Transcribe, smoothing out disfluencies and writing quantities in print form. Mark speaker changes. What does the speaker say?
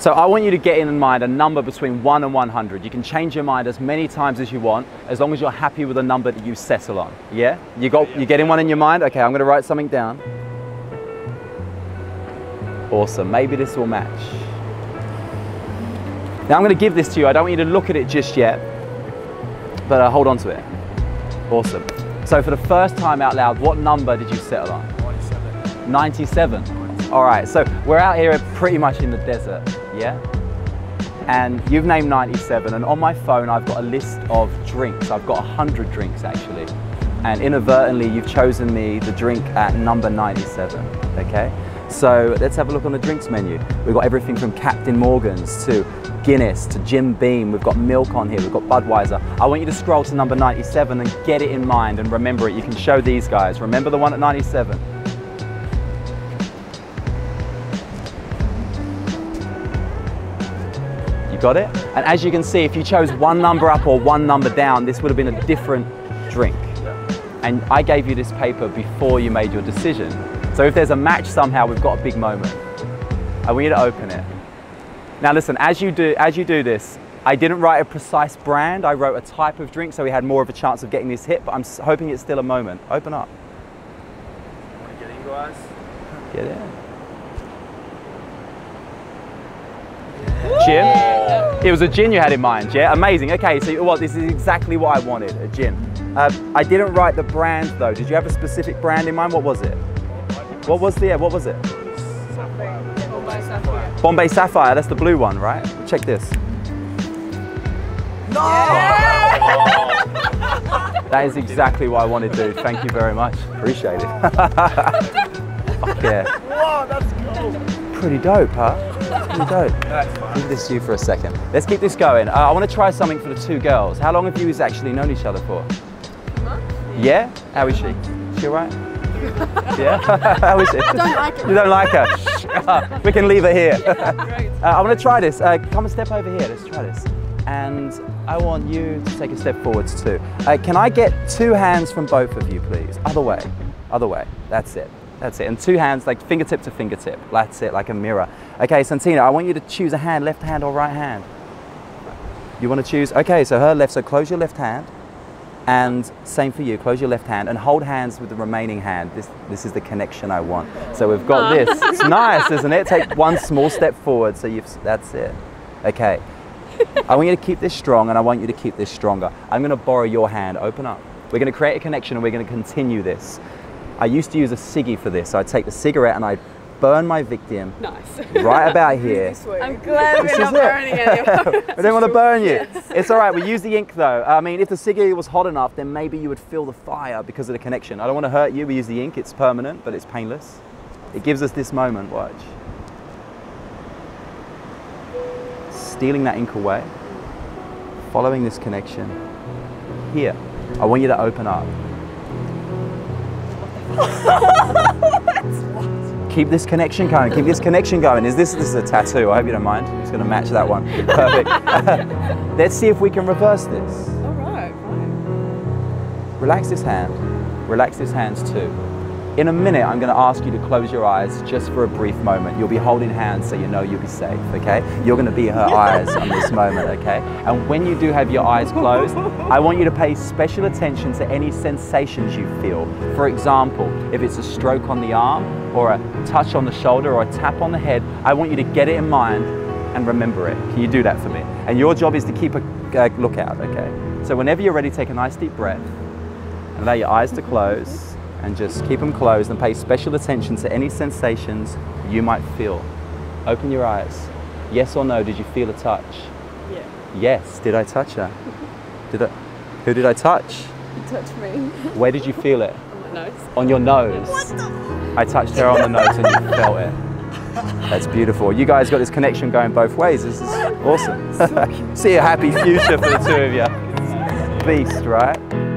Speaker 1: So I want you to get in mind a number between 1 and 100. You can change your mind as many times as you want, as long as you're happy with the number that you settle on. Yeah? You getting one in your mind? Okay, I'm gonna write something down. Awesome, maybe this will match. Now I'm gonna give this to you. I don't want you to look at it just yet, but hold on to it. Awesome. So for the first time out loud, what number did you settle on? 97. 97? All right, so we're out here pretty much in the desert, yeah? And you've named 97, and on my phone I've got a list of drinks. I've got 100 drinks actually. And inadvertently you've chosen me the drink at number 97, okay? So let's have a look on the drinks menu. We've got everything from Captain Morgan's to Guinness to Jim Beam. We've got milk on here, we've got Budweiser. I want you to scroll to number 97 and get it in mind and remember it. You can show these guys. Remember the one at 97? You got it? And as you can see, if you chose one number up or one number down, this would have been a different drink. And I gave you this paper before you made your decision. So if there's a match somehow, we've got a big moment. I want you to open it. Now listen, as you do this, I didn't write a precise brand, I wrote a type of drink so we had more of a chance of getting this hit, but I'm hoping it's still a moment. Open up.
Speaker 2: Get in, guys.
Speaker 1: Get in. Gin? It was a gin you had in mind, yeah? Amazing. Okay, so what? This is exactly what I wanted, a gin. I didn't write the brand though. Did you have a specific brand in mind? What was it? What was it?
Speaker 3: Bombay Sapphire.
Speaker 1: Bombay Sapphire, that's the blue one, right? Check this.
Speaker 2: No!
Speaker 1: That is exactly what I wanted, dude. Thank you very much. Appreciate it. Fuck yeah.
Speaker 2: Wow, that's cool.
Speaker 1: Pretty dope, huh? Pretty dope.
Speaker 2: That's fine.
Speaker 1: Give this to you for a second. Let's keep this going. I want to try something for the two girls. How long have you actually known each other for?
Speaker 3: A month?
Speaker 1: Yeah? How is she? Is she all right? Yeah? How is she?
Speaker 3: I don't like her.
Speaker 1: You don't like her? We can leave her here.
Speaker 3: Great.
Speaker 1: I want to try this. Come and step over here. Let's try this. And I want you to take a step forwards too. Can I get two hands from both of you, please? Other way. Other way. That's it. That's it. And two hands, like fingertip to fingertip. That's it, like a mirror. Okay, Santina, I want you to choose a hand, left hand or right hand. You want to choose? Okay, so her left. So close your left hand. And same for you, close your left hand and hold hands with the remaining hand. This is the connection I want. So we've got this. It's nice, isn't it? Take one small step forward, so that's it. Okay. I want you to keep this strong and I want you to keep this stronger. I'm gonna borrow your hand, open up. We're gonna create a connection and we're gonna continue this. I used to use a ciggy for this. So I'd take the cigarette and I'd burn my victim right about here.
Speaker 3: I'm glad we're not burning anyone.
Speaker 1: I don't want to burn you.
Speaker 3: Yes.
Speaker 1: It's all right, we use the ink though. I mean, if the ciggy was hot enough, then maybe you would feel the fire because of the connection. I don't want to hurt you, we use the ink, it's permanent, but it's painless. It gives us this moment, watch. Stealing that ink away, following this connection. Here, I want you to open up. Keep this connection going, keep this connection going. This is a tattoo, I hope you don't mind. I'm just gonna match that one, perfect. Let's see if we can reverse this.
Speaker 3: All right, fine.
Speaker 1: Relax this hand, relax this hands too. In a minute, I'm gonna ask you to close your eyes just for a brief moment. You'll be holding hands so you know you'll be safe, okay? You're gonna be her eyes on this moment, okay? And when you do have your eyes closed, I want you to pay special attention to any sensations you feel. For example, if it's a stroke on the arm, or a touch on the shoulder, or a tap on the head, I want you to get it in mind and remember it. Can you do that for me? And your job is to keep a lookout, okay? So whenever you're ready, take a nice deep breath and allow your eyes to close. And just keep them closed and pay special attention to any sensations you might feel. Open your eyes. Yes or no, did you feel a touch?
Speaker 3: Yeah.
Speaker 1: Yes, did I touch her? Who did I touch?
Speaker 3: You touched me.
Speaker 1: Where did you feel it?
Speaker 3: On my nose.
Speaker 1: On your nose.
Speaker 3: What the?
Speaker 1: I touched her on the nose and you felt it. That's beautiful. You guys got this connection going both ways. This is awesome. See a happy future for the two of you. Beast, right?